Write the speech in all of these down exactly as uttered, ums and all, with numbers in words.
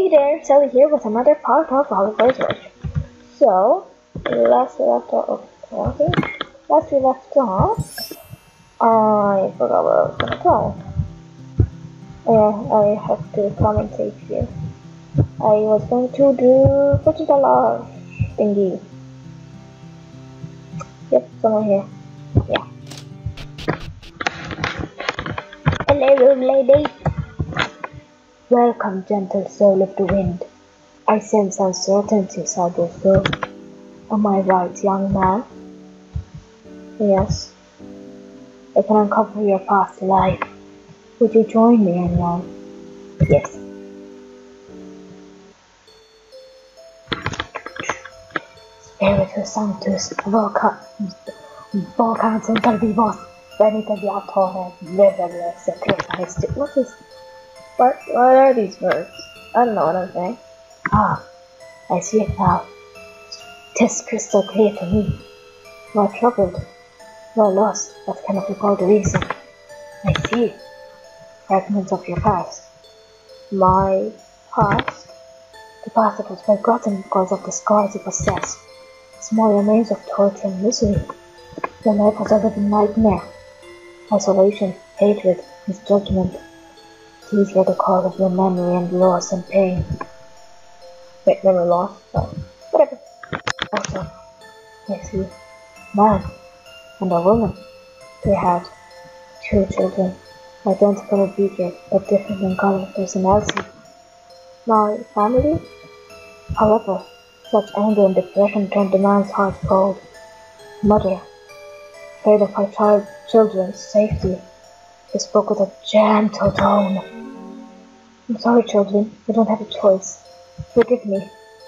Hey there, Sally here with another part of Oliver's World. So, last we left off, okay, last we left off, I forgot what I was gonna tell. Yeah, I have to commentate here. I was going to do forty dollar thingy. Yep, somewhere here. Yeah. Hello, lady. Welcome, gentle soul of the wind. I sense uncertainty inside your soul. Am I right, young man? Yes. I can uncover your past life. Would you join me, young? Yes. Spiritus Sanctus, Volca, Volcans inter vivos, venite viatore, vivere secretaris. What is, what, what are these words? I don't know what I'm saying. Ah, I see it now. 'Tis crystal clear to me. You are troubled. You are lost, but cannot recall the reason. I see. Fragments of your past. My past? The past that was forgotten because of the scars you possessed. Small remains of torture and misery. Your life was a living nightmare. Isolation, hatred, misjudgment. These were the cause of your memory and loss and pain. Wait, memory loss? Oh, whatever. Also, I see. Man and a woman. They had two children, identical and bigger, but different in color and personality. My family? However, such anger and depression turned the man's heart cold. Mother, afraid of her child, children's safety, she spoke with a gentle tone. I'm sorry, children, you don't have a choice. Forgive me.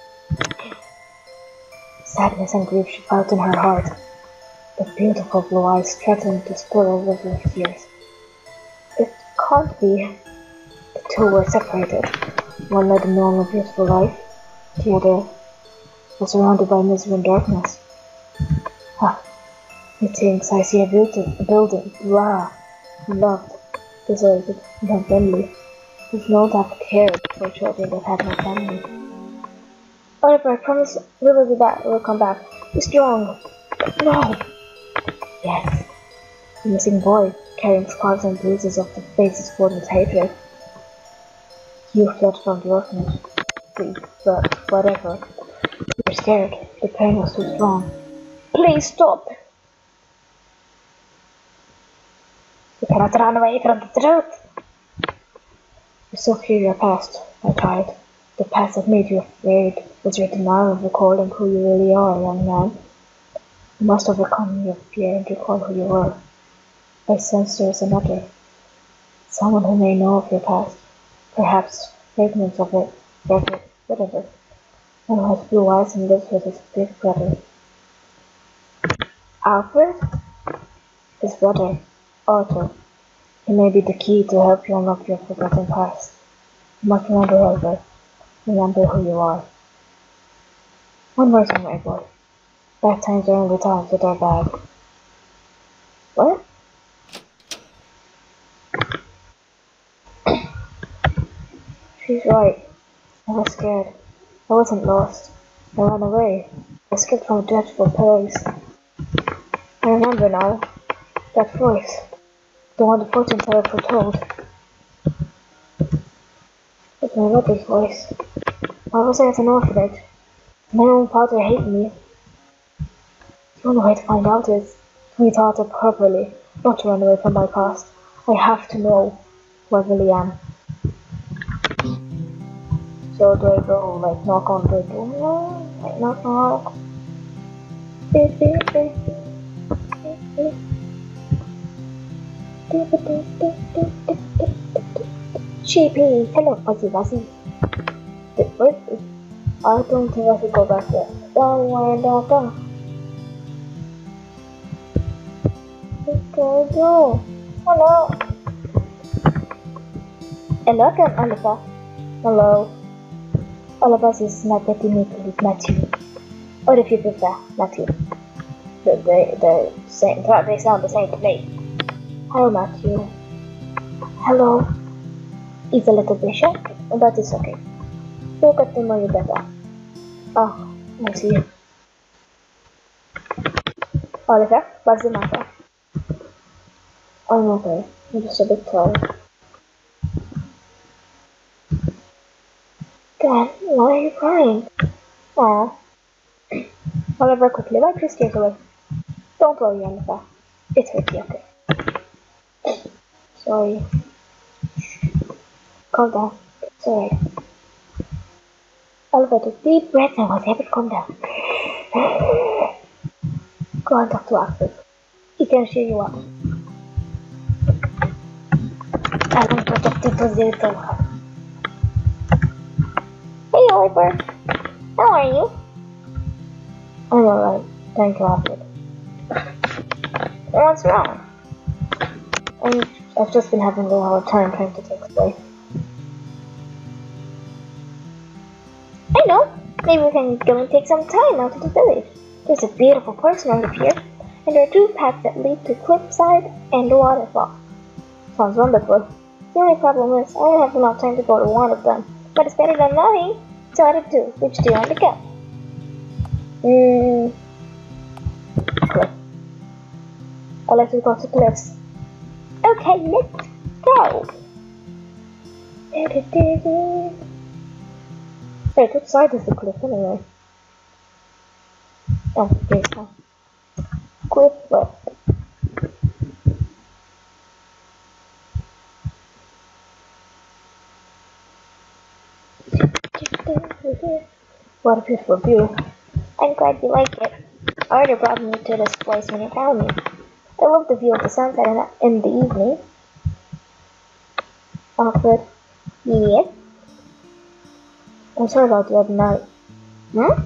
Sadness and grief she felt in her heart. The beautiful blue eyes threatened to spill over with tears. It can't be. The two were separated. One led a normal, beautiful life. The other was surrounded by misery and darkness. Ah, methinks I see a, beauty, a building, blah, loved, deserted, and unfriendly. There's no doubt I cared for children that had no family. Oliver, I promise we will be back. We'll come back. Be strong. No. Yes. The missing boy, carrying scars and bruises of the faces filled with hatred. You fled from the orphanage. Please, but whatever. You were scared. The pain was too strong. Please stop. You cannot run away from the truth. You still fear your past, my child. The past that made you afraid was your denial of recalling who you really are, young man. You must overcome your fear and recall who you were. I sense there is another. Someone who may know of your past. Perhaps fragments of it, whatever, whatever. And who has blue eyes and lives with his big brother. Alfred? His brother, Arthur. He may be the key to help you unlock your forgotten past. You must remember, Oliver. Remember who you are. One more thing, my boy. Bad times are only times that are bad. What? She's right. I was scared. I wasn't lost. I ran away. I escaped from a dreadful place. I remember now. That voice. The one the fortune teller foretold. It's my mother's voice. Why was I at an orphanage? My own father hated me. The only way to find out is to be taught it properly, not to run away from my past. I have to know who I really am. So do I go, like, knock on the door? Like, knock knock? Beep, beep, beep, beep, beep. Sheepy, hello, fuzzy fuzzy. Wait, I don't think I should go back there. Don't worry, don't go. Go, go. Hello. And welcome, Oliver. Hello. All of us is not getting me to leave Matthew. Or if you prefer, Matthew. They, they, they, same, they sound the same to me. Hello, Matthew. Hello. He's a little bit shy, but it's okay. Look at the money better. Oh, I see. Oliver, what's the matter? I'm okay. I'm just a bit tired. Dad, why are you crying? Aw. Oliver, quickly wipe your tears away. Don't worry, Oliver. It will be okay. Sorry. Calm down. It's alright. Oliver took deep breaths and was able to calm down. Go and talk to Alfred. He can cheer you up. I don't protect it to zero to her. Hey Oliver, how are you? I'm alright, thank you Alfred. What's wrong? I'm, I've just been having a hard time trying to take place. I know, maybe we can go and take some time out to the village. There's a beautiful person over here, and there are two paths that lead to cliffside and the waterfall. Sounds wonderful. The only problem is, I don't have enough time to go to one of them. But it's better than nothing. So out of two, which do you want to go? Hmm. Cliff. I'll let you go to cliffs. Okay, let's go. Wait, which side is the cliff anyway? Oh, here's one. Cliff left. What a beautiful view. I'm glad you like it. I already brought me to this place when you found me. I love the view of the sunset in the evening. Alfred. Yes? I'm sorry about the other night. Hmm?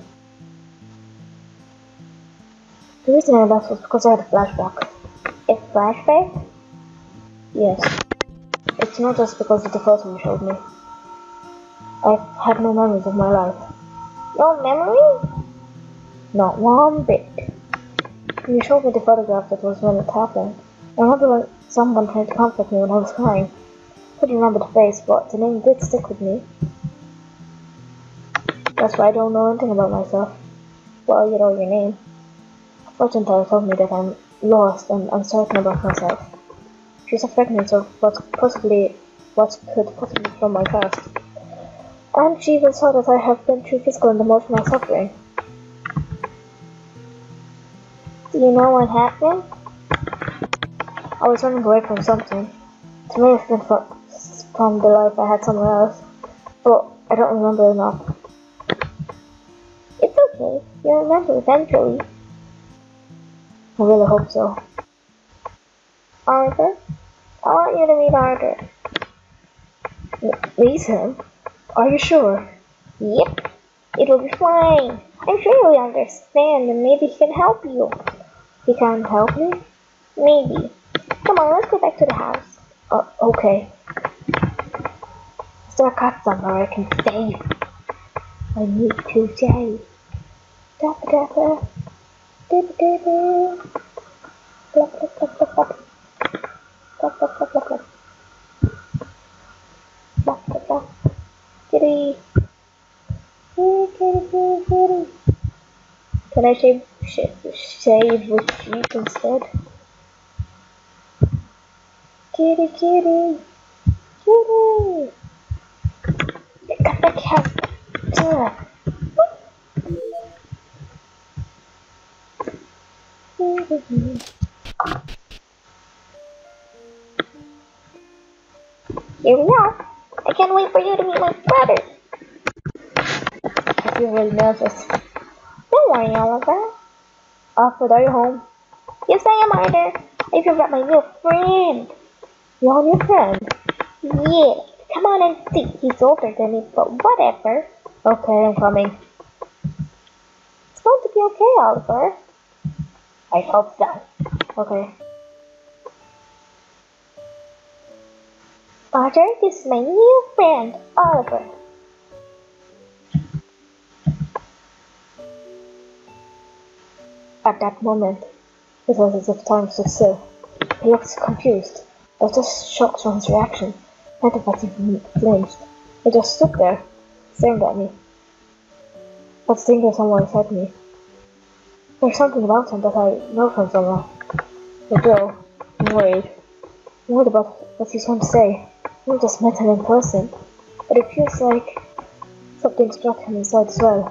The reason I left was because I had a flashback. A flashback? Yes. It's not just because of the photo you showed me. I have no memories of my life. No memory? Not one bit. You showed me the photograph that was when it happened. I remember when someone tried to comfort me when I was crying. I couldn't remember the face, but the name did stick with me. That's why I don't know anything about myself. Well, you know your name. A fortune teller told me that I'm lost and uncertain about myself. She's a fragment of what possibly what could possibly be from my past. And she even saw that I have been through physical and emotional suffering. Do you know what happened? I was running away from something. It may have been from, from the life I had somewhere else, but I don't remember enough. It's okay, you'll remember eventually. I really hope so. Arthur? I want you to meet Arthur. Meet him? Are you sure? Yep. It will be fine. I'm sure you'll understand and maybe he can help you. He can't help me? Maybe. Come on, let's go back to the house. Uh, okay. Is there a cat somewhere I can save? I need to save. Dabba dabba. Dabba dabba. Blah blah blah blah blah. Blah blah blah blah blah. Blah blah blah. Kitty. Kitty, kitty, kitty, kitty. Can I shave, shave, shave with sheep instead? Kitty, kitty, kitty. Cut the cat. Ugh. Here we are. I can't wait for you to meet my brother. I feel really nervous. Don't worry, Oliver. Alfred, are you home? Yes, I am, Arthur. I forgot my new friend. You're your friend? Yeah. Come on and see. He's older than me, but whatever. Okay, I'm coming. It's going to be okay, Oliver. I hope so. Okay. Arthur, this is my new friend, Oliver. At that moment, it was as if time stood still. He looked confused. I was just shocked from his reaction. None of us even flinched. He just stood there, staring at me. Let's think of someone inside me. There's something about him that I know from somewhere. But Joe, I'm worried. I'm worried about what he's going to say. I just met him in person, but it feels like something struck him inside as well.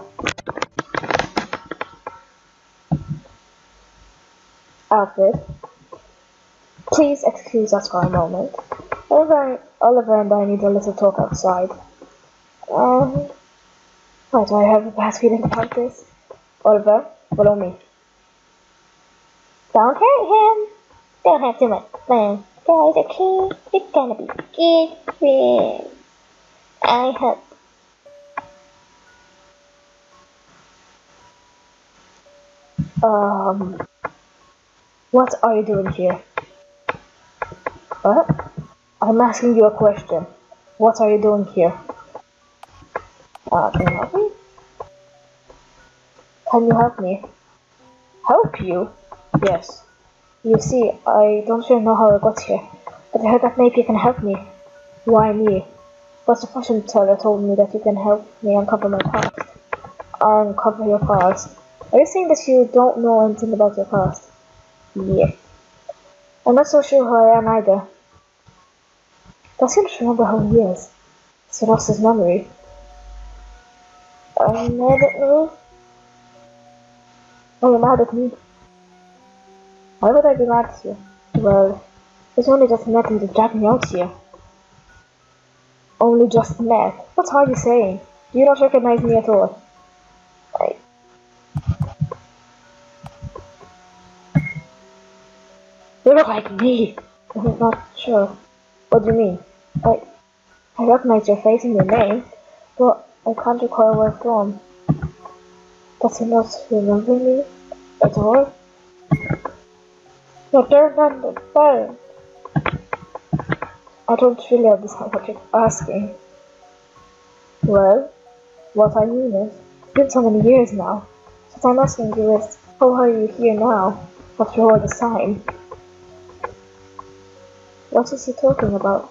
Alfred, please excuse us for a moment. Oliver, Oliver and I need a little talk outside. Um, why do I have a bad feeling about this? Oliver, follow me. Don't hurt him. Don't have too much fun. Guys, okay? It's gonna be good friends. I hope. Um, what are you doing here? What? I'm asking you a question. What are you doing here? Uh, can you help me? Can you help me? Help you? Yes. You see, I don't really know how I got here, but I heard that maybe you can help me. Why me? But the fortune teller told me that you can help me uncover my past. Uncover your past. Are you saying that you don't know anything about your past? Yeah. I'm not so sure who I am either. Does he not remember who he is? He's lost his memory. I never know. Are you mad at me? Why would I be mad at you? Well, it's only just met and to drag me out here. Only just met? What are you saying? Do you not recognize me at all? I... You look like me! I'm not sure. What do you mean? I... I recognize your face and your name, but I can't recall where from. Does he not remember me at all? No, don't understand. I don't really understand what you're asking. Well, what I mean is, it's been so many years now. What I'm asking you is, how are you here now, after all this time? What is he talking about?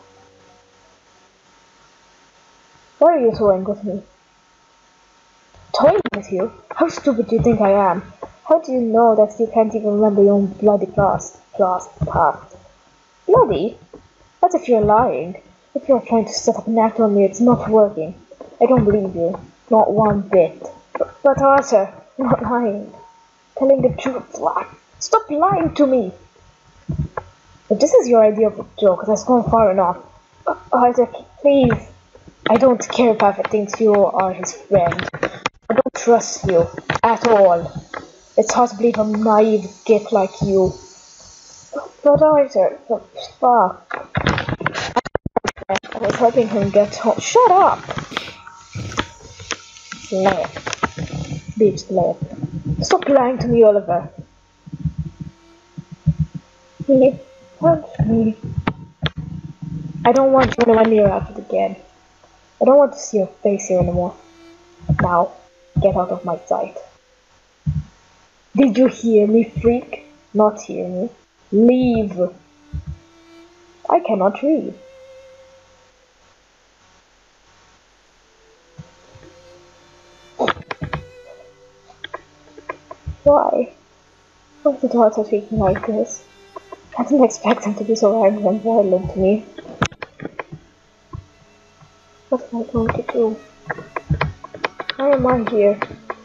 Why are you toying with me? Toying with you? How stupid do you think I am? How do you know that you can't even remember your own bloody past? Past, past. Bloody? What if you're lying? If you're trying to set up an act on me, it's not working. I don't believe you. Not one bit. But, but Arthur, you're not lying. Telling the truth. Stop lying to me! If this is your idea of a joke, that's gone far enough. Uh, Arthur, please. I don't care if Alfred thinks you are his friend. I don't trust you. At all. It's hard to believe a naive git like you. But Arthur, fuck. I was helping him get home. Shut up! Slayer. Beach slayer. Stop lying to me, Oliver. He wants me. I don't want you anywhere near Alfred again. I don't want to see your face here anymore. Now, get out of my sight. Did you hear me, freak? Not hear me. Leave! I cannot read. Why? Why did Walter treat me like this? I didn't expect him to be so angry and violent to me. What am I going to do? Why am I here?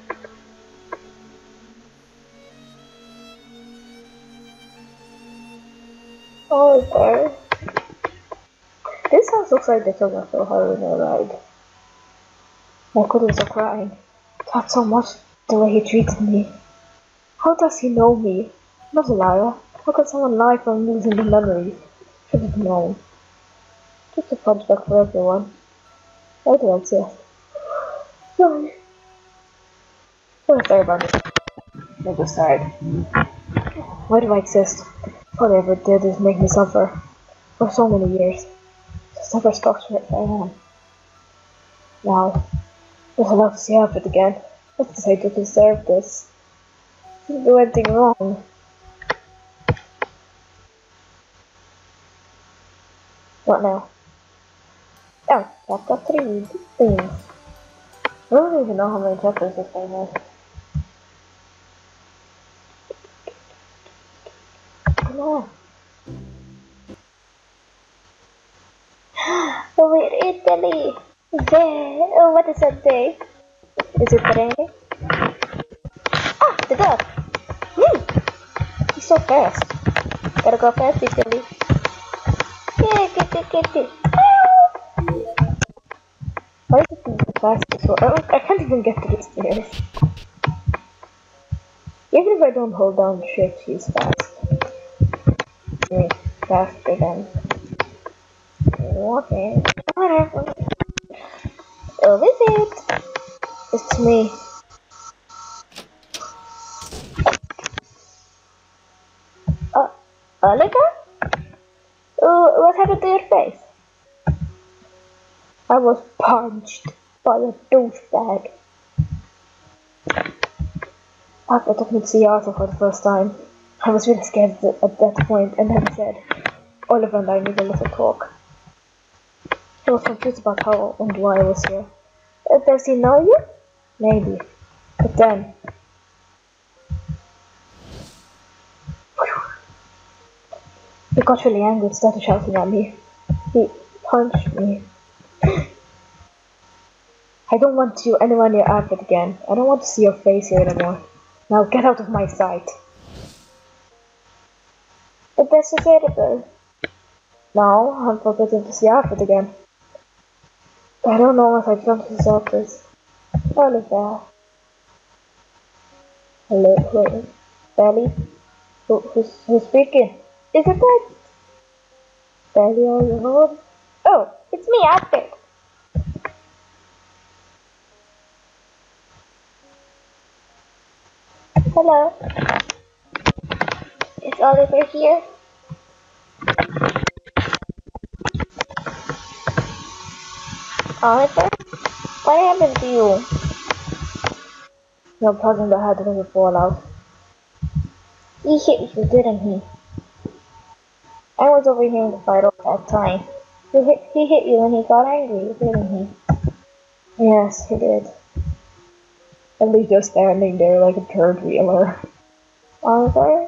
Oliver. This house looks like the film of a horror ride. My couldn't stop crying. Not so much the way he treated me. How does he know me? I'm not a liar. How can someone lie from losing the memory? Should have known. Just a punch back for everyone. I do exist. Sorry. I'm sorry about it. I'm just tired. Why do I exist? All I ever did is make me suffer. For so many years. To suffer stops where I am. Now, there's enough to see Alfred again. Let's decide to deserve this. I didn't do anything wrong. What now? Oh, chapter three. Things. I don't even know how many chapters this thing has. Come on. Oh, we're in Italy! There! Oh, what is that day? Is it raining? Ah, the dog! Hmm! He's so fast. Gotta go fast, Italy. Yeah, get it, get it. Why is it the fastest one? Oh, I can't even get to the stairs. Even if I don't hold down shift, he's fast. I mean, faster than walking. Whatever. Oh, visit! It's me. Uh, Oliver? Oh, what happened to your face? I was punched by a douchebag. After took me to see Arthur for the first time. I was really scared at that point, and then he said, Oliver and I need a little talk. He was confused about how and why I was here. Uh, does he know you? Maybe. But then... He got really angry and started shouting at me. He punched me. I don't want you anywhere near Alfred again. I don't want to see your face here anymore. Now get out of my sight. But that's just terrible. Now I'm forbidden to see Alfred again. I don't know if I jumped his office. Oliver. Hello, wait. Sally? Who, who's, who's speaking? Is it that? Sally, are you home? Oh, it's me, Alfred. Hello. Is Oliver here? Oliver? What happened to you? No problem that had another fallout. He hit you, didn't he? I was overhearing the fight all that time. He hit, he hit you when he got angry, didn't he? Yes, he did. And he's just standing there like a third wheeler. Oliver?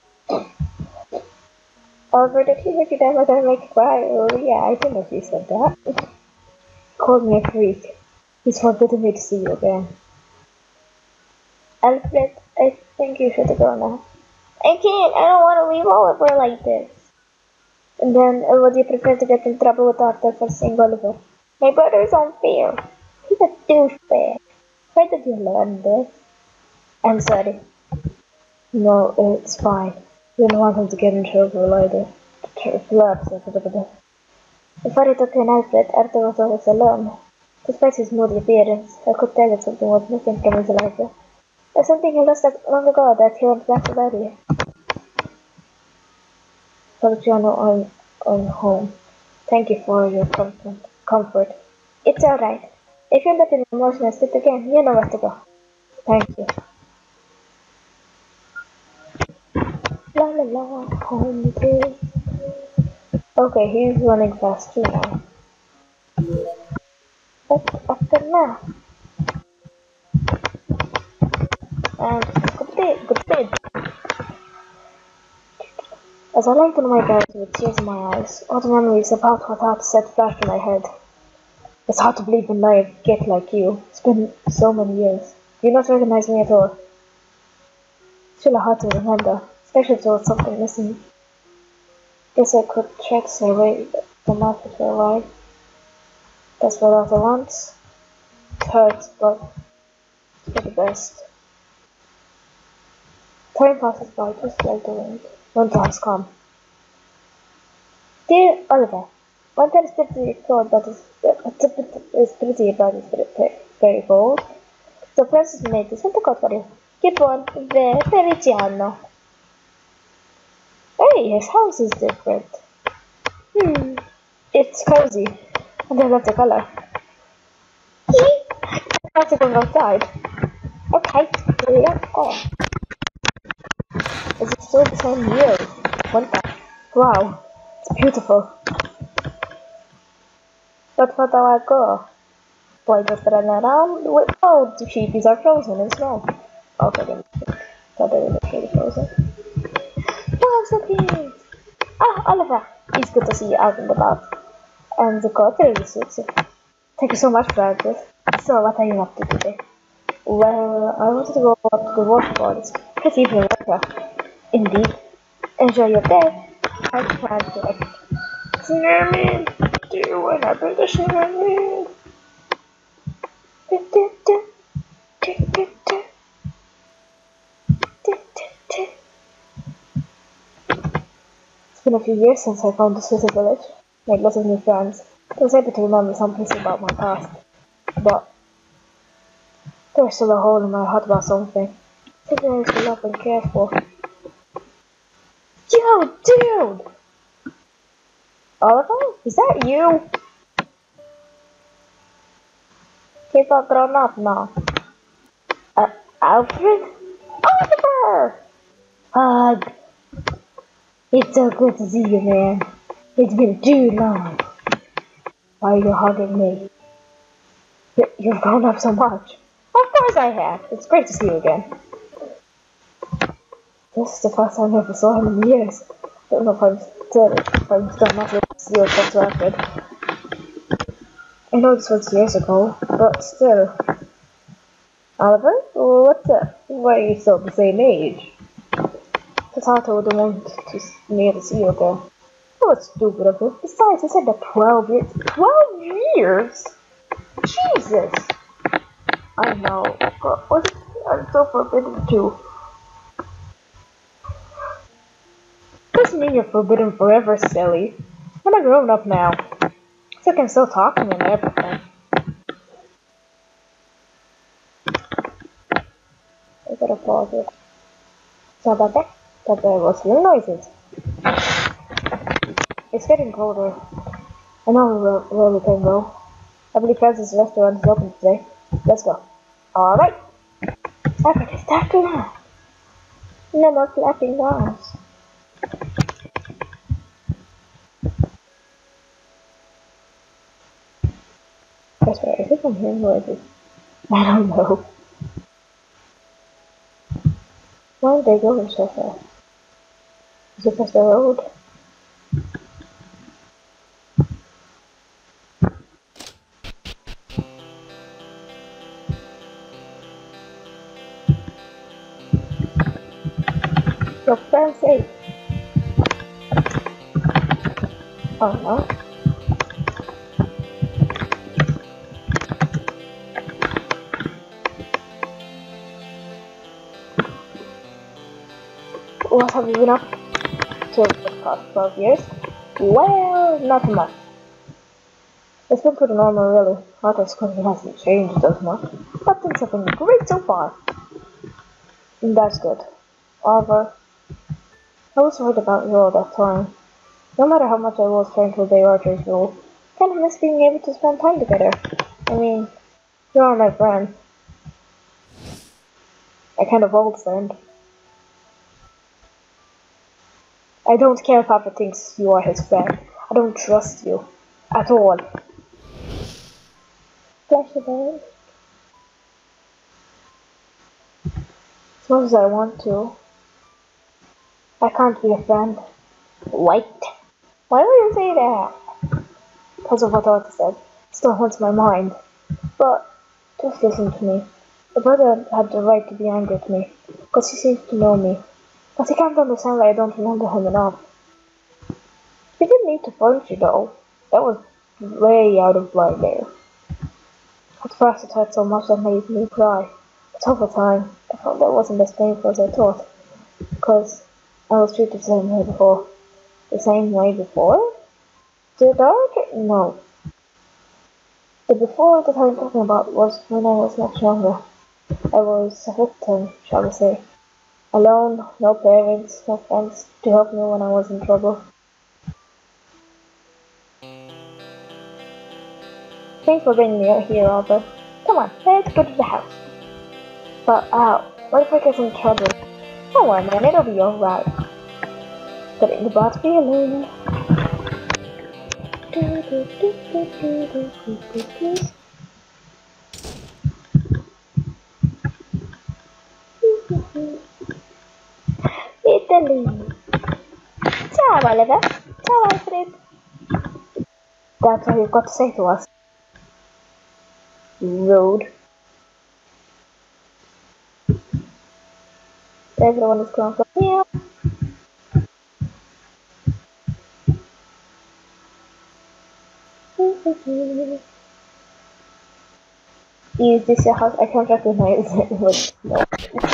Oliver, did he hit you that much that make you cry? Oh yeah, I didn't know if he said that. He called me a freak. He's forbidden me to see you again. Alfred, I think you should go now. I can't, I don't want to leave Oliver like this. And then, uh, would you prefer to get in trouble with Arthur for seeing Oliver? My brother is unfair. He's a douchebag. Where did you learn this? I'm sorry. No, it's fine. You don't want him to get in trouble either. Before I took in Alfred, Arthur was always alone. Despite his moody appearance, I could tell that something was missing from his life. There's something he lost long ago that he wants back to bury. Feliciano, I'm, I'm home. Thank you for your comfort. comfort. It's alright. If you end up in an emotional state again, you know where to go. Thank you. La la la, home it is. Okay, he's running fast too now. But after now. And good day, good day. As I lay on my bed with tears in my eyes, all the memories about what Art said flashed in my head. It's hard to believe in life get like you. It's been so many years. You not recognize me at all. It's really hard to remember, especially if there was something missing. Guess I could check survey the market for a while. That's what Arthur wants. It hurts, but it's for the best. Time passes by just like the wind. Winter has come. Dear Oliver, winter is pretty cold, but it's, it's pretty, but it's very cold. So Francis made this winter coat for you. Keep on, very, very giano. Hey, his house is different. Hmm, it's cozy, and I love the color. I have to go outside. Okay, here we go. Is it still the same year? Winter. Wow, it's beautiful. But where do I go? Boy, just put that down. Wait, oh, the sheepies are frozen in snow. Okay, then. Thought they were really frozen. What's up, here? Ah, Oliver. It's good to see you out and about. And the quarter is suits you. Thank you so much for this. So, what are you up to today? Well, I wanted to go up to the waterfall. It's pretty even weather. Indeed. Enjoy your day. I can't do it. Snowman! Do you want to build a snowman? It's been a few years since I found this little village. Made lots of new friends. I was able to remember some pieces about my past. But there's still a hole in my heart about something. Something I used to love and care for. Yo, dude! Oliver? Is that you? Keep on grown up now. Uh, Alfred? Oliver! Hug! It's so good to see you, man. It's been too long. Why are you hugging me? You- You've grown up so much. Of course I have. It's great to see you again. This is the first time I ever saw him in years. I don't know if I'm still, if I'm still not able to see your track record. I know this was years ago, but still. Oliver? What's up? Why are you still the same age? Potato wouldn't want to me to see you again. That was stupid of him. Besides, he said that twelve years. Twelve years? Jesus! I know, but what? I'm so forbidden to. Doesn't mean you're forbidden forever, Seli. I'm a grown up now, so I can still talk to me and everything. I gotta pause it. So about that, that there was little noises. It's getting colder. I know where, where we can go. I believe Francis' restaurant is open today. Let's go. Alright. Everything's dark now. No more flapping arms. That's right, I think I'm hearing noises. I don't know. Why are they going so fast? Is it because the road? Your friend's safe. Oh no. What have you been up to for the past twelve years? Well, not much. It's been pretty normal, really. Arthur's country hasn't changed as much, but things have been great so far. And that's good. However, I was worried about you all that time. No matter how much I was trying to obey Arthur's rule, I kind of miss being able to spend time together. I mean, you are my friend. I kind of old friend. I don't care if Papa thinks you are his friend. I don't trust you. At all. Flashlight. As much as I want to, I can't be a friend. Wait. Why would you say that? Because of what Arthur said. It still haunts my mind. But, just listen to me. The brother had the right to be angry at me, because he seems to know me. But he can't understand why I don't remember him enough. He didn't need to punch you though. That was way out of line there. At first it hurt so much that made me cry. But over time, I felt that wasn't as painful as I thought. Because I was treated the same way before. The same way before? Did I? No. The before that I'm talking about was when I was much younger. I was a victim, shall we say. Alone, no parents, no friends to help me when I was in trouble. Thanks for bringing me here, Albert. Come on, let's go to the house. But, ow, what if I get in trouble? Don't worry, man, it'll be alright. But in the box feeling. Italy. Ciao, Oliver. Ciao, Alfred. That's all you've got to say to us. Rude. Everyone is going for meal. Is this your house? I can't recognize it. Wait, no.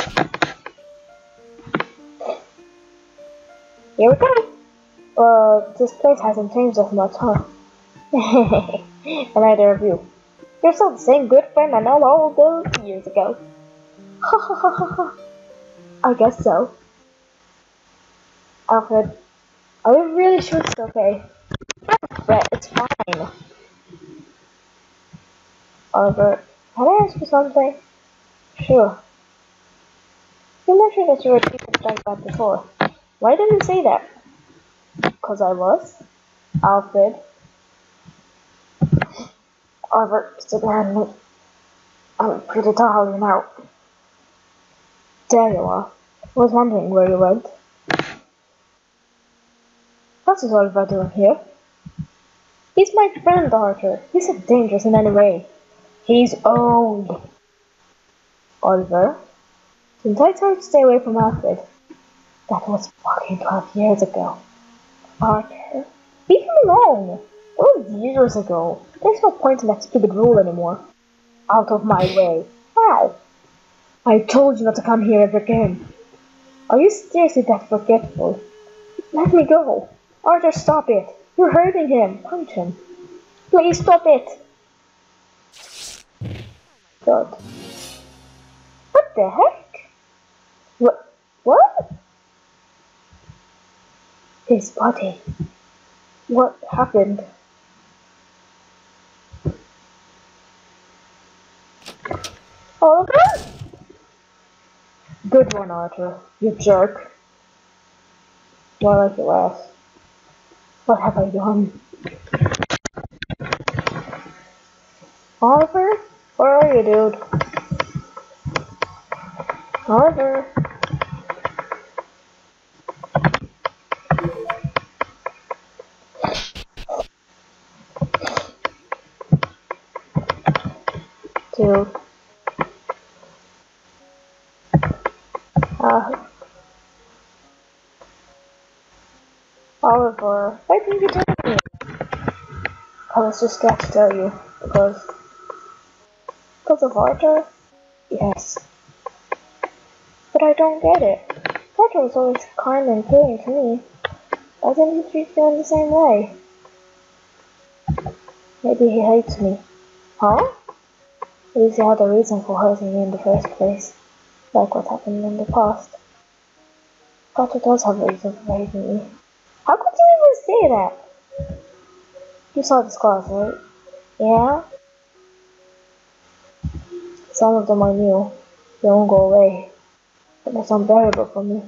Here we go. Uh, this place hasn't changed as much, huh? And neither of you. You're still the same good friend I know all those years ago. Ha ha ha ha ha. I guess so. Alfred, are you really sure it's okay? Brett, it's fine. Oliver, can I ask you something? Sure. You mentioned that you were treated like that before. Why didn't you say that? Because I was. Alfred. Oliver, sit behind me. I'm pretty tall, you know. There you are. I was wondering where you went. What is Oliver doing here? He's my friend, Arthur. He's not dangerous in any way. He's old. Oliver, didn't I tell you to stay away from Alfred? That was fucking twelve years ago. Arthur, leave him alone. That was years ago. There's no point in that stupid rule anymore. Out of my way. How? I told you not to come here ever again. Are you seriously that forgetful? Let me go. Arthur, stop it. You're hurting him. Punch him. Please stop it. God. What the heck? What? What? His body. What happened? Oliver? Good one, Arthur. You jerk. Why like your ass? What have I done? Oliver? Where are you, dude? Oliver? Dude. Uh, Oliver, why didn't you tell me? I was just scared to tell you. Because... Because of Arthur? Yes. But I don't get it. Arthur was always kind and caring to me. Why didn't he treat you in the same way? Maybe he hates me. Huh? At least he had a reason for hurting me in the first place. Like what happened in the past. Arthur does have a reason for hating me. How could you even say that? You saw the scars, right? Yeah? Some of them I knew. They won't go away. But that's unbearable for me.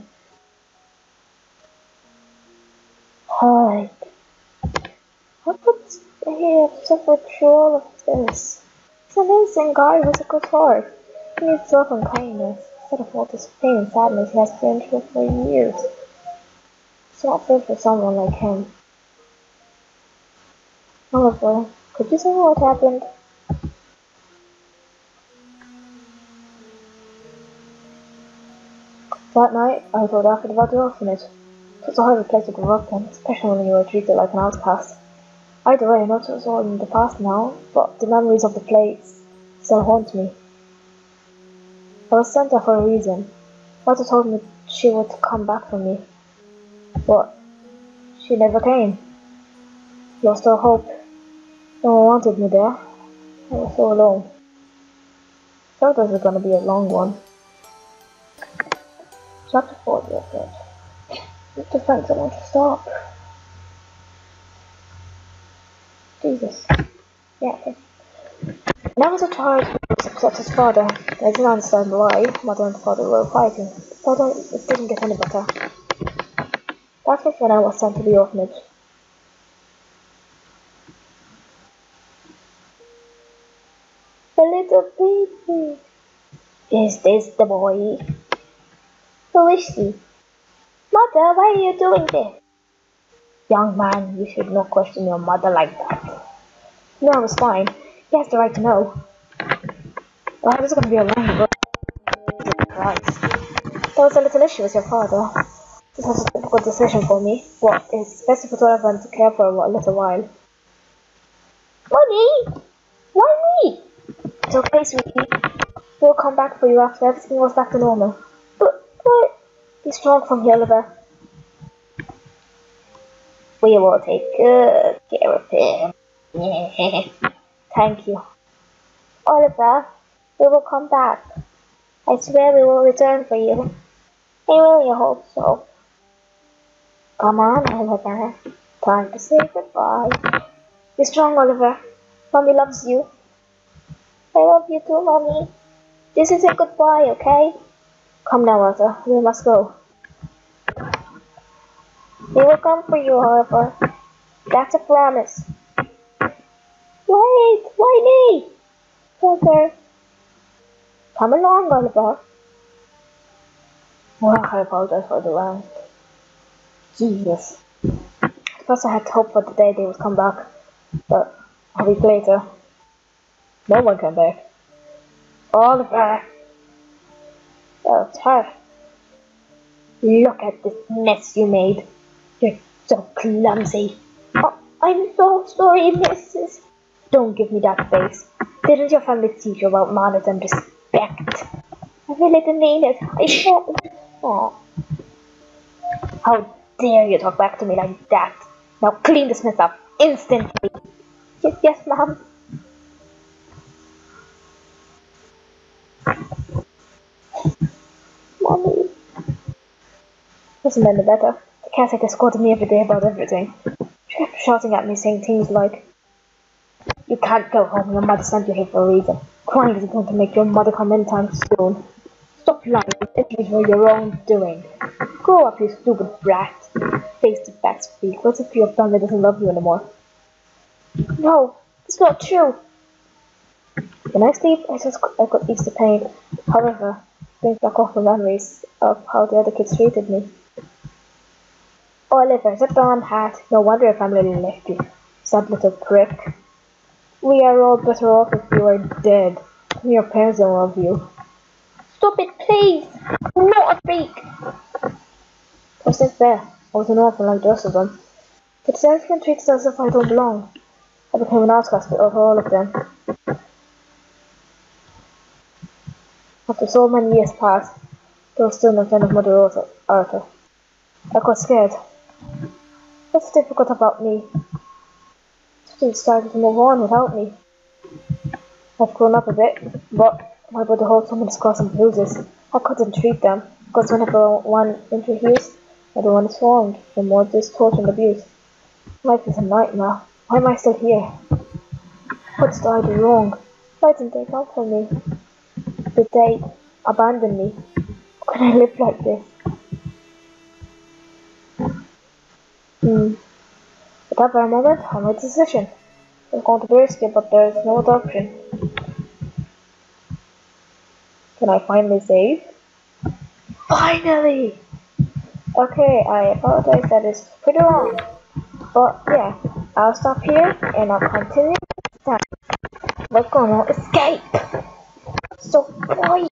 Hi. How could he have suffered through all of this? He's an innocent guy who has a good heart. He needs love and kindness, instead of all this pain and sadness he has been through for years. It's not fair for someone like him. Oliver, could you tell me what happened? That night, I told Alfred about the orphanage. It was a horrible place to grow up in, especially when you were treated like an outcast. Either way, I know it was all in the past now, but the memories of the place still haunt me. I was sent there for a reason. Mother told me she would come back for me. But she never came. Lost all hope. No one wanted me there. I was so alone. Thought this was gonna be a long one. Chapter forty of it. Need to find someone to stop. Jesus. Yeah, okay. When I was a child, I was upset his father. I didn't understand why mother and father were fighting. But it didn't get any better. That was when I was sent to the orphanage. The little baby. Is this the boy? Who is she? Mother, why are you doing this? Young man, you should not question your mother like that. No, it's fine. He has the right to know. Well, I was going to be alone, but Jesus Christ. There was a little issue with your father. This was a difficult decision for me. What is best for everyone to care for a little while. Mommy! Why me? It's okay, sweetie. We'll come back for you after everything goes back to normal. But, but, be strong from here, Oliver. We will take good care of him. Thank you. Oliver, we will come back. I swear we will return for you. I really hope so. Come on, Oliver. Time to say goodbye. Be strong, Oliver. Mommy loves you. I love you too, Mommy. This is a goodbye, okay? Come now, Arthur. We must go. We will come for you, however. That's a promise. Wait, why me? Arthur. Come along, Oliver. Well, I apologize for the rant. Jesus. At first I had hope for the day they would come back, but a week later, no one came back. Oliver. Oh, it's her. Look at this mess you made. You're so clumsy. Oh, I'm so sorry, missus Don't give me that face. Didn't your family teach you about manners and respect? I really didn't mean it. I thought. Oh. How dare you talk back to me like that? Now clean this mess up instantly. Yes, yes, ma'am. Mommy. Doesn't any better. The caretaker scolded me every day about everything. She kept shouting at me, saying things like, "You can't go home. Your mother sent you here for a reason. Crying isn't going to make your mother come anytime soon. Stop lying. It was for your own doing. Grow up, you stupid brat. Face the facts, speak. What if your family doesn't love you anymore?" No, it's not true. When I sleep, I just I could ease the pain. However, brings back awful memories of how the other kids treated me. Oliver, that darn hat. No wonder your family left you. Sad little prick. We are all better off if you are dead. Your parents don't love you. Stop it, please! I'm not a freak! I was just there. I was an orphan like the rest of them. But everyone treats us as if I don't belong. I became an outcast of all of them. After so many years passed, there was still no sign of Mother Arthur. I got scared. What's difficult about me? She decided to move on without me. I've grown up a bit, but my body holds so many scars and bruises. I couldn't treat them, because whenever one introduced, another one is formed, the more this torture and abuse. Life is a nightmare. Why am I still here? What did I do wrong? Why didn't they come for me? Did they abandon me? How can I live like this? Hmm. At that very moment, I made a decision. It's going to be risky, but there is no other option. Can I finally save? Finally! Okay, I apologize that it's pretty long. But yeah, I'll stop here and I'll continue next time. We're gonna escape! So boy!